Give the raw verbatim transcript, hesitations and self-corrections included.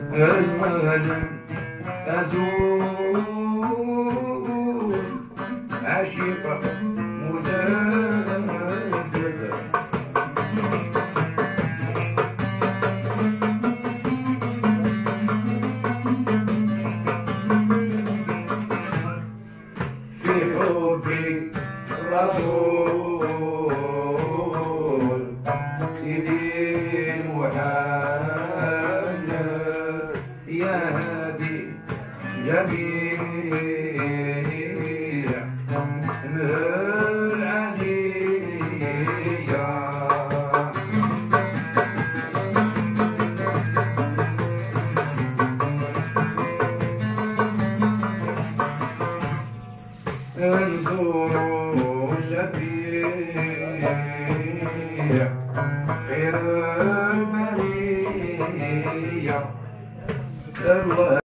المهجم أزور عشيقة مجددة في حبي رسول سيدي محمد يا هادي جميع العليا انظروا شفيع خير البرية الله